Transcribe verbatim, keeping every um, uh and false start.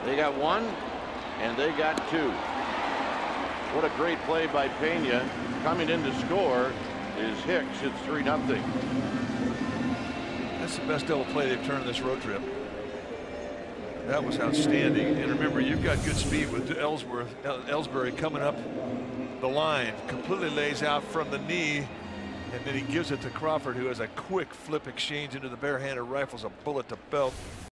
They got one, and they got two. What a great play by Pena. Coming in to score is Hicks. It's three nothing. That's the best double play they've turned this road trip. That was outstanding. And remember, you've got good speed with Ellsworth, Ellsbury coming up the line. Completely lays out from the knee, and then he gives it to Crawford, who has a quick flip exchange into the barehanded rifles, a bullet to belt.